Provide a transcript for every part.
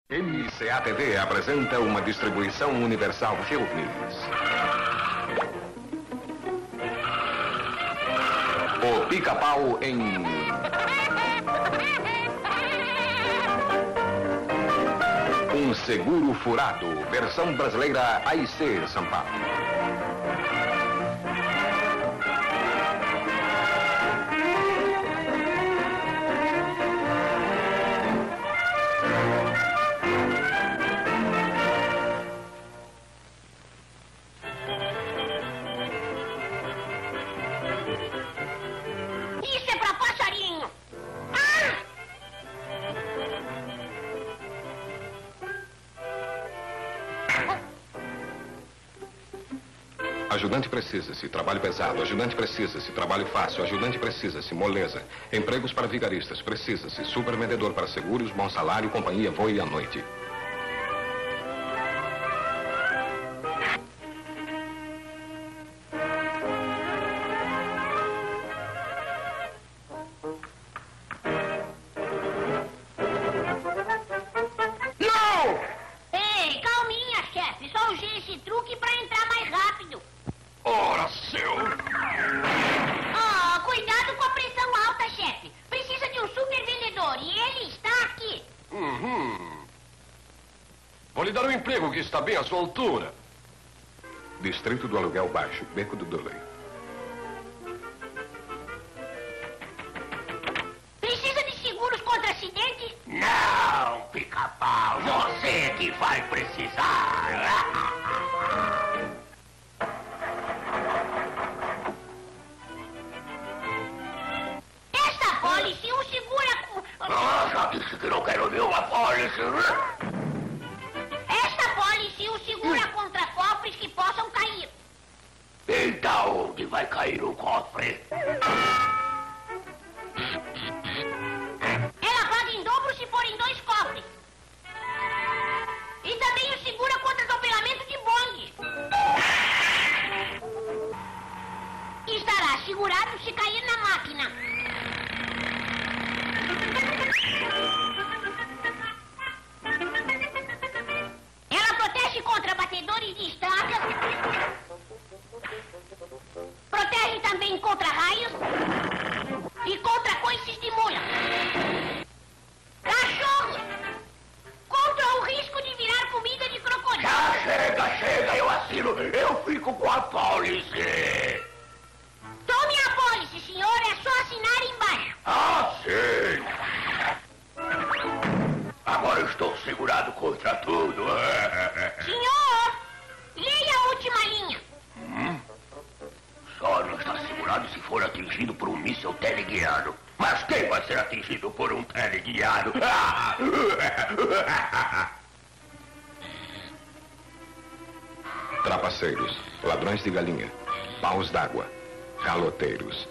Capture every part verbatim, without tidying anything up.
M C A T V apresenta uma distribuição Universal Filmes. O Pica-Pau em... Um Seguro Furado, versão brasileira A I C São Paulo. Isso é pra passarinho! Ah! Ajudante precisa-se, trabalho pesado. Ajudante precisa-se, trabalho fácil. Ajudante precisa-se, moleza. Empregos para vigaristas, precisa-se. Supervendedor para seguros, bom salário, companhia voe à noite. Não! Ei, calminha, chefe. Só usei esse truque pra entrar mais rápido. Ora, seu... Ah, cuidado com a pressão alta, chefe. Precisa de um super vendedor e ele está aqui. Uhum. Vou lhe dar um emprego que está bem à sua altura. Distrito do Aluguel Baixo, Beco do Dudley. Precisa de seguros contra acidentes? Não, Pica-Pau, você que vai precisar. Esta pólice o segura com... Ah, já disse que não quero nenhuma pólice. Esta pólice o segura contra cofres que possam cair. Então, onde vai cair o cofre? Ela paga em dobro se for em dois cofres. E também o segura contra atropelamento de bonde. Estará segurado se cair na máquina. Ela protege contra batedores de estacas. Protege também contra raios e contra coices de mula. Cachorros! Contra o risco de virar comida de crocodilo. Já chega, chega, eu assino. Eu fico com a pólice. Tome a pólice, senhor. É só assinar embaixo. Ah, sim. Agora eu estou segurado contra tudo. Senhor, leia a última linha. Hum? Só não está segurado se for atingido por um míssil teleguiado. Mas quem vai ser atingido por um teleguiado? Trapaceiros, ladrões de galinha, paus d'água, caloteiros.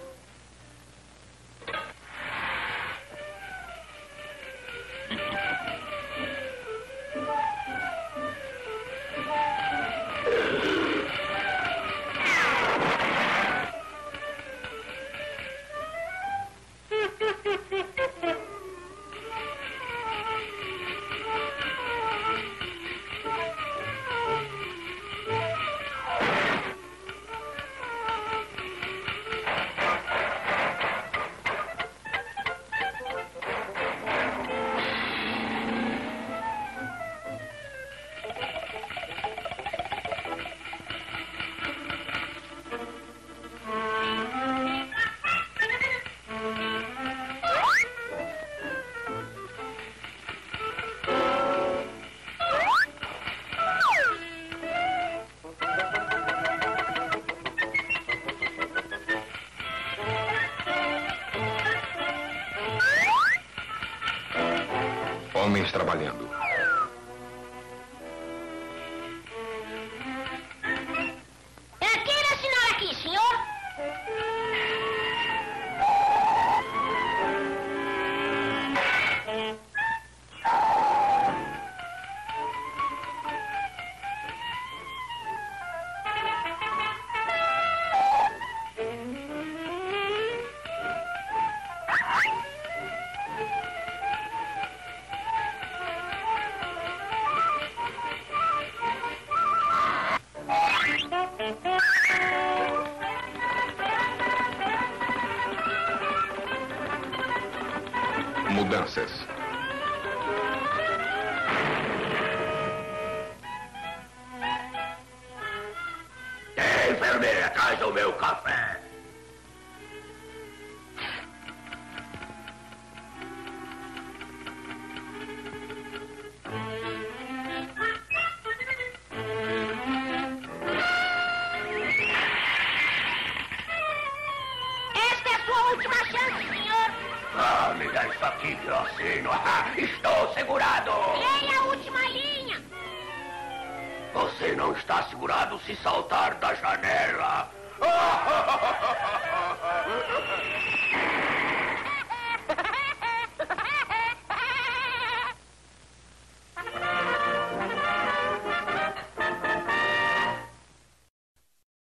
Homens trabalhando. É, queira assinar aqui, senhor. Mudanças. Ei, enfermeira, traz o meu café. Esta é a sua última chance, senhor. Ah, me dá isso aqui que eu assino. Ah, estou segurado. Leia a última linha. Você não está segurado se saltar da janela.